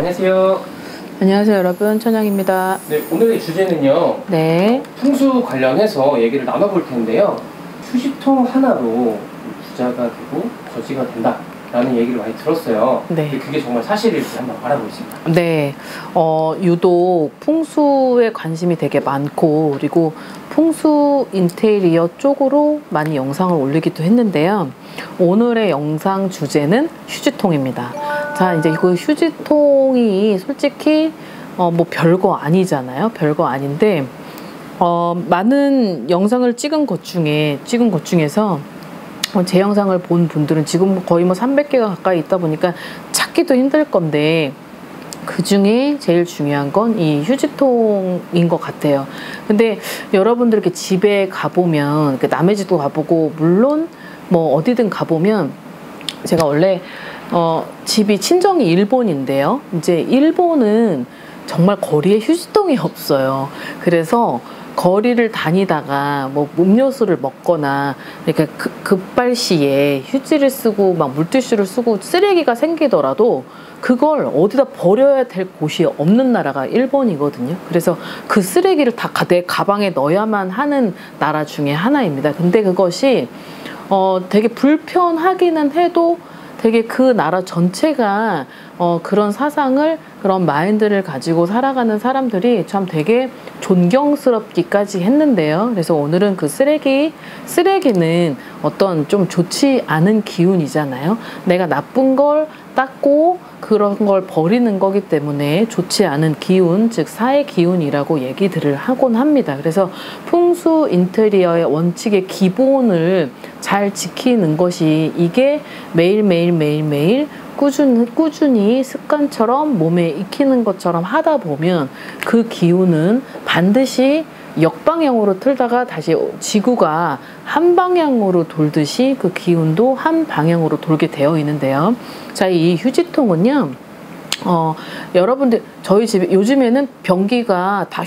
안녕하세요. 안녕하세요 여러분, 천양입니다. 네, 오늘의 주제는요. 네. 풍수 관련해서 얘기를 나눠볼 텐데요. 휴지통 하나로 부자가 되고 거지가 된다 라는 얘기를 많이 들었어요. 네. 근데 그게 정말 사실일지 한번 알아보겠습니다. 네. 유독 풍수에 관심이 되게 많고, 그리고 풍수 인테리어 쪽으로 많이 영상을 올리기도 했는데요. 오늘의 영상 주제는 휴지통입니다. 자, 이제 그 휴지통이 솔직히 뭐 별거 아니잖아요. 별거 아닌데 많은 영상을 찍은 것 중에서 제 영상을 본 분들은 지금 거의 뭐 300개가 가까이 있다 보니까 찾기도 힘들 건데, 그 중에 제일 중요한 건 이 휴지통인 것 같아요. 근데 여러분들 이렇게 집에 가보면, 남의 집도 가보고 물론 뭐 어디든 가보면, 제가 원래 집이 친정이 일본인데요. 이제 일본은 정말 거리에 휴지통이 없어요. 그래서 거리를 다니다가 뭐 음료수를 먹거나 이렇게 급발시에 휴지를 쓰고 막 물티슈를 쓰고 쓰레기가 생기더라도 그걸 어디다 버려야 될 곳이 없는 나라가 일본이거든요. 그래서 그 쓰레기를 다 내 가방에 넣어야만 하는 나라 중에 하나입니다. 근데 그것이 되게 불편하기는 해도 되게 그 나라 전체가 그런 사상을, 그런 마인드를 가지고 살아가는 사람들이 참 되게 존경스럽기까지 했는데요. 그래서 오늘은 그 쓰레기는 어떤 좀 좋지 않은 기운이잖아요. 내가 나쁜 걸 닦고 그런 걸 버리는 거기 때문에 좋지 않은 기운, 즉 사의 기운이라고 얘기들을 하곤 합니다. 그래서 풍수 인테리어의 원칙의 기본을 잘 지키는 것이, 이게 매일매일 꾸준히 습관처럼 몸에 익히는 것처럼 하다 보면 그 기운은 반드시 역방향으로 틀다가 다시 지구가 한 방향으로 돌듯이 그 기운도 한 방향으로 돌게 되어 있는데요. 자, 이 휴지통은요, 여러분들 저희 집에 요즘에는 변기가 다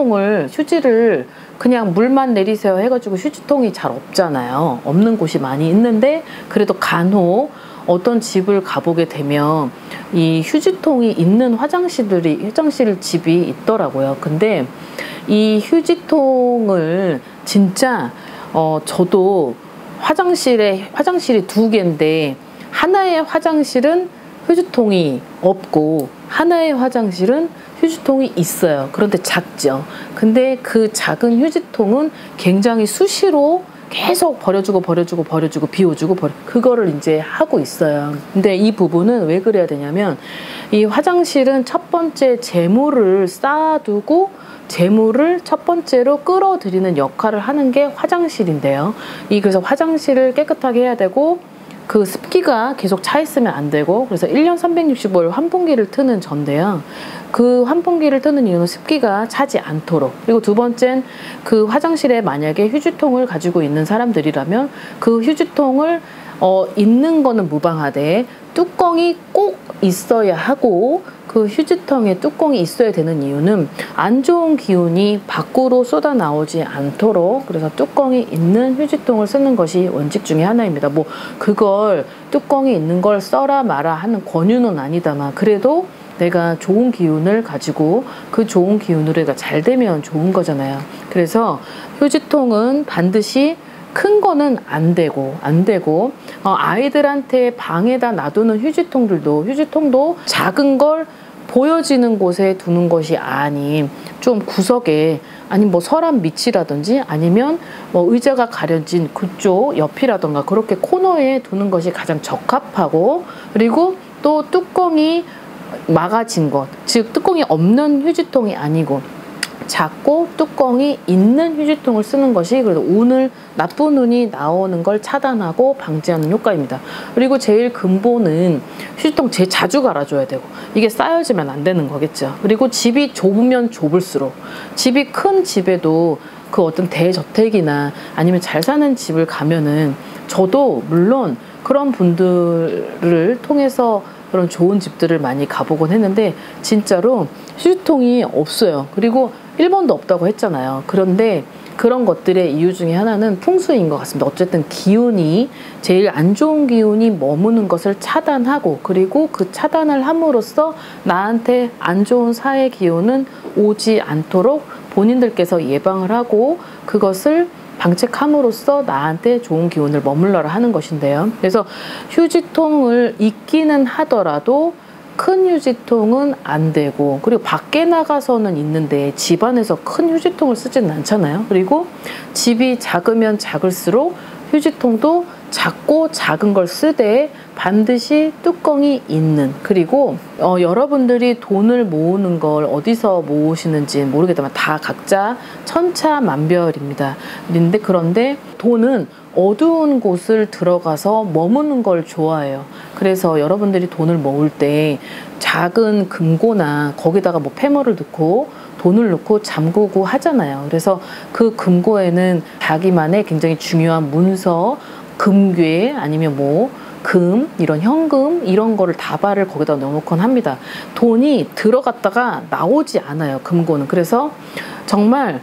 휴지를 그냥 물만 내리세요 해가지고 휴지통이 잘 없잖아요. 없는 곳이 많이 있는데, 그래도 간혹 어떤 집을 가보게 되면 이 휴지통이 있는 화장실 집이 있더라고요. 근데 이 휴지통을 진짜 저도 화장실이 두 개인데, 하나의 화장실은 휴지통이 없고 하나의 화장실은 휴지통이 있어요. 그런데 작죠. 근데 그 작은 휴지통은 굉장히 수시로 계속 버려주고 비워주고 그거를 이제 하고 있어요. 근데 이 부분은 왜 그래야 되냐면, 이 화장실은 첫 번째 재물을 쌓아두고 재물을 첫 번째로 끌어들이는 역할을 하는 게 화장실인데요. 그래서 화장실을 깨끗하게 해야 되고, 그 습기가 계속 차 있으면 안 되고, 그래서 1년 365일 환풍기를 트는 전데요. 그 환풍기를 트는 이유는 습기가 차지 않도록. 그리고 두 번째는 그 화장실에 만약에 휴지통을 가지고 있는 사람들이라면 그 휴지통을 있는 거는 무방하되 뚜껑이 꼭 있어야 하고, 그 휴지통에 뚜껑이 있어야 되는 이유는 안 좋은 기운이 밖으로 쏟아 나오지 않도록, 그래서 뚜껑이 있는 휴지통을 쓰는 것이 원칙 중에 하나입니다. 뭐 그걸 뚜껑이 있는 걸 써라 마라 하는 권유는 아니다만, 그래도 내가 좋은 기운을 가지고 그 좋은 기운으로 내가 잘 되면 좋은 거잖아요. 그래서 휴지통은 반드시 큰 거는 안 되고 아이들한테 방에다 놔두는 휴지통도 작은 걸 보여지는 곳에 두는 것이 아닌 좀 구석에, 아니 뭐 서랍 밑이라든지 아니면 뭐 의자가 가려진 그쪽 옆이라던가 그렇게 코너에 두는 것이 가장 적합하고, 그리고 또 뚜껑이 막아진 것, 즉 뚜껑이 없는 휴지통이 아니고 작고 뚜껑이 있는 휴지통을 쓰는 것이 그래도 나쁜 운이 나오는 걸 차단하고 방지하는 효과입니다. 그리고 제일 근본은 휴지통 제일 자주 갈아줘야 되고, 이게 쌓여지면 안 되는 거겠죠. 그리고 집이 좁으면 좁을수록, 집이 큰 집에도 그 어떤 대저택이나 아니면 잘 사는 집을 가면은, 저도 물론 그런 분들을 통해서 그런 좋은 집들을 많이 가보곤 했는데 진짜로 휴지통이 없어요. 그리고 일본도 없다고 했잖아요. 그런데 그런 것들의 이유 중에 하나는 풍수인 것 같습니다. 어쨌든 기운이 제일 안 좋은 기운이 머무는 것을 차단하고 그리고 그 차단을 함으로써 나한테 안 좋은 사의 기운은 오지 않도록 본인들께서 예방을 하고 그것을 방책함으로써 나한테 좋은 기운을 머물러라 하는 것인데요. 그래서 휴지통을 있기는 하더라도 큰 휴지통은 안 되고 그리고 밖에 나가서는 있는데 집 안에서 큰 휴지통을 쓰지는 않잖아요. 그리고 집이 작으면 작을수록 휴지통도 작고 작은 걸 쓰되 반드시 뚜껑이 있는 그리고 여러분들이 돈을 모으는 걸 어디서 모으시는지 모르겠지만 다 각자 천차만별입니다. 그런데 돈은 어두운 곳을 들어가서 머무는 걸 좋아해요. 그래서 여러분들이 돈을 모을 때 작은 금고나 거기다가 뭐 패머를 넣고 돈을 넣고 잠그고 하잖아요. 그래서 그 금고에는 자기만의 굉장히 중요한 문서, 금괴 아니면 뭐 금, 이런 현금 이런 거를 다발을 거기다 넣어놓곤 합니다. 돈이 들어갔다가 나오지 않아요. 금고는. 그래서 정말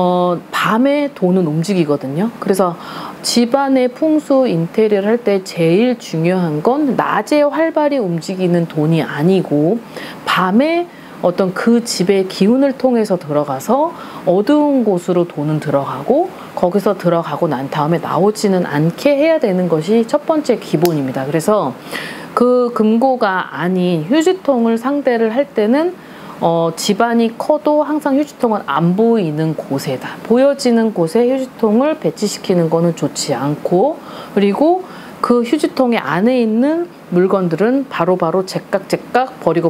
밤에 돈은 움직이거든요. 그래서 집안의 풍수 인테리어를 할 때 제일 중요한 건 낮에 활발히 움직이는 돈이 아니고 밤에 어떤 그 집의 기운을 통해서 들어가서 어두운 곳으로 돈은 들어가고 거기서 들어가고 난 다음에 나오지는 않게 해야 되는 것이 첫 번째 기본입니다. 그래서 그 금고가 아닌 휴지통을 상대를 할 때는 집안이 커도 항상 휴지통은 안 보이는 곳에다 보여지는 곳에 휴지통을 배치시키는 거는 좋지 않고 그리고 그 휴지통의 안에 있는 물건들은 바로바로 제깍제깍 버리고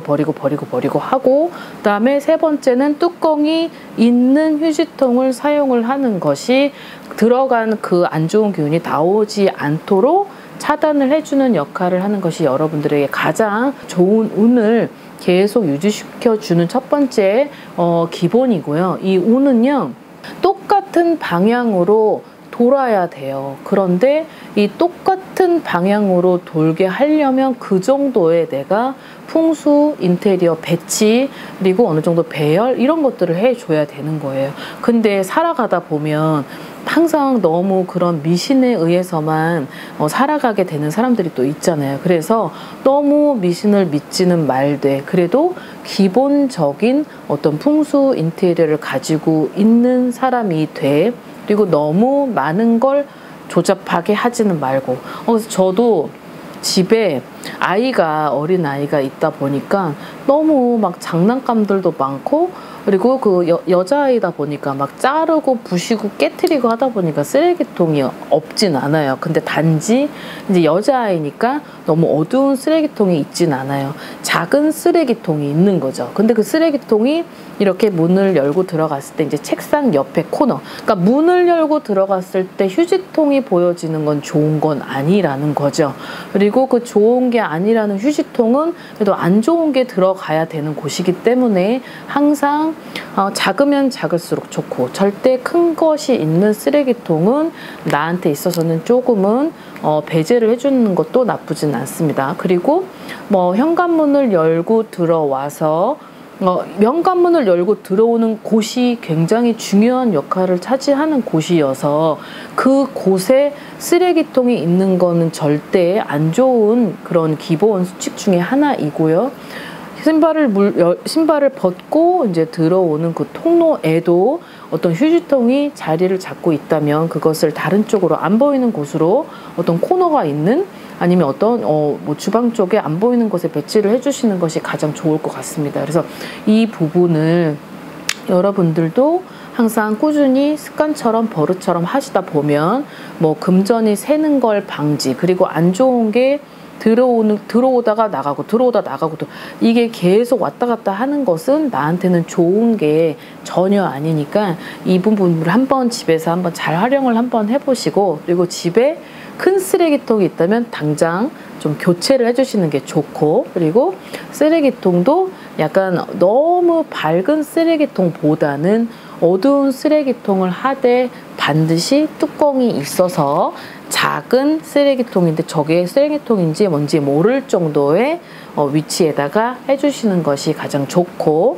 하고 그다음에 세 번째는 뚜껑이 있는 휴지통을 사용을 하는 것이 들어간 그 안 좋은 기운이 나오지 않도록 차단을 해주는 역할을 하는 것이 여러분들에게 가장 좋은 운을 계속 유지시켜주는 첫 번째 기본이고요. 이 운은요 똑같은 방향으로 돌아야 돼요. 그런데 이 똑같은 방향으로 돌게 하려면 그 정도의 내가 풍수, 인테리어 배치, 그리고 어느 정도 배열 이런 것들을 해줘야 되는 거예요. 근데 살아가다 보면 항상 너무 그런 미신에 의해서만 살아가게 되는 사람들이 또 있잖아요. 그래서 너무 미신을 믿지는 말되 그래도 기본적인 어떤 풍수, 인테리어를 가지고 있는 사람이 돼. 그리고 너무 많은 걸 조잡하게 하지는 말고 그래서 저도 집에 어린 아이가 있다 보니까 너무 막 장난감들도 많고 그리고 그 여자아이다 보니까 막 자르고 부시고 깨트리고 하다 보니까 쓰레기통이 없진 않아요. 근데 단지 이제 여자아이니까 너무 어두운 쓰레기통이 있진 않아요. 작은 쓰레기통이 있는 거죠. 근데 그 쓰레기통이 이렇게 문을 열고 들어갔을 때 이제 책상 옆에 코너 그러니까 문을 열고 들어갔을 때 휴지통이 보여지는 건 좋은 건 아니라는 거죠. 그리고 그 좋은 게 아니라는 휴지통은 그래도 안 좋은 게 들어가야 되는 곳이기 때문에 항상 작으면 작을수록 좋고 절대 큰 것이 있는 쓰레기통은 나한테 있어서는 조금은 배제를 해주는 것도 나쁘진 않습니다. 그리고 뭐 현관문을 열고 들어와서 현관문을 열고 들어오는 곳이 굉장히 중요한 역할을 차지하는 곳이어서 그 곳에 쓰레기통이 있는 거는 절대 안 좋은 그런 기본 수칙 중에 하나이고요. 신발을 벗고 이제 들어오는 그 통로에도 어떤 휴지통이 자리를 잡고 있다면 그것을 다른 쪽으로 안 보이는 곳으로 어떤 코너가 있는 아니면 어떤 뭐 주방 쪽에 안 보이는 곳에 배치를 해주시는 것이 가장 좋을 것 같습니다. 그래서 이 부분을 여러분들도 항상 꾸준히 습관처럼 버릇처럼 하시다 보면 뭐 금전이 새는 걸 방지 그리고 안 좋은 게 들어오다가 나가고 이게 계속 왔다 갔다 하는 것은 나한테는 좋은 게 전혀 아니니까 이 부분을 한번 집에서 한번 잘 활용을 한번 해보시고 그리고 집에 큰 쓰레기통이 있다면 당장 좀 교체를 해주시는 게 좋고 그리고 쓰레기통도 약간 너무 밝은 쓰레기통보다는 어두운 쓰레기통을 하되 반드시 뚜껑이 있어서 작은 쓰레기통인데 저게 쓰레기통인지 뭔지 모를 정도의 위치에다가 해주시는 것이 가장 좋고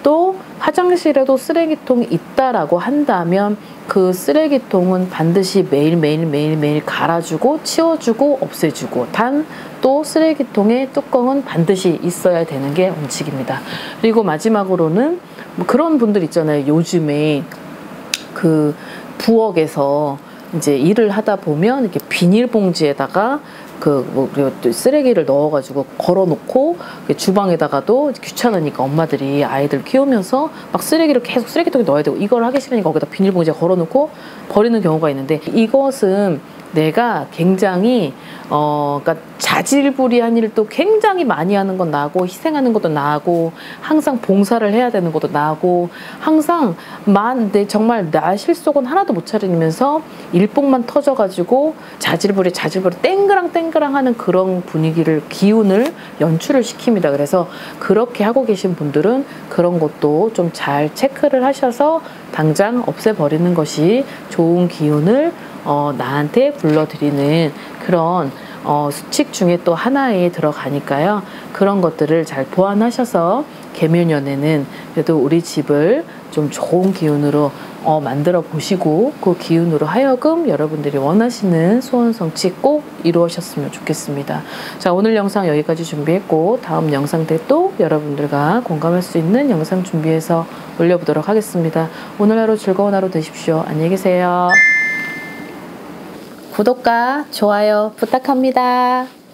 또 화장실에도 쓰레기통이 있다라고 한다면 그 쓰레기통은 반드시 매일 갈아주고 치워주고 없애주고, 단 또 쓰레기통의 뚜껑은 반드시 있어야 되는 게 원칙입니다. 그리고 마지막으로는 뭐 그런 분들 있잖아요. 요즘에 그 부엌에서 이제 일을 하다 보면 이렇게 비닐봉지에다가 그리고 쓰레기를 넣어가지고 걸어놓고 주방에다가도 귀찮으니까 엄마들이 아이들 키우면서 막 쓰레기를 계속 쓰레기통에 넣어야 되고, 이걸 하기 싫으니까 거기다 비닐봉지에 걸어놓고 버리는 경우가 있는데, 이것은 내가 굉장히 그러니까 자질구리한 일도 굉장히 많이 하는 건 나고, 희생하는 것도 나고, 항상 봉사를 해야 되는 것도 나고, 항상 내 정말 나 실속은 하나도 못 차리면서 일복만 터져가지고 자질구리 땡그랑 하는 그런 분위기를, 기운을 연출을 시킵니다. 그래서 그렇게 하고 계신 분들은 그런 것도 좀 잘 체크를 하셔서 당장 없애버리는 것이 좋은 기운을 나한테 불러들이는 그런 수칙 중에 또 하나에 들어가니까요. 그런 것들을 잘 보완하셔서 개묘년에는 그래도 우리 집을 좀 좋은 기운으로 만들어 보시고, 그 기운으로 하여금 여러분들이 원하시는 소원 성취 꼭 이루어졌으면 좋겠습니다. 자, 오늘 영상 여기까지 준비했고, 다음 영상 때 또 여러분들과 공감할 수 있는 영상 준비해서 올려보도록 하겠습니다. 오늘 하루 즐거운 하루 되십시오. 안녕히 계세요. 구독과 좋아요 부탁합니다.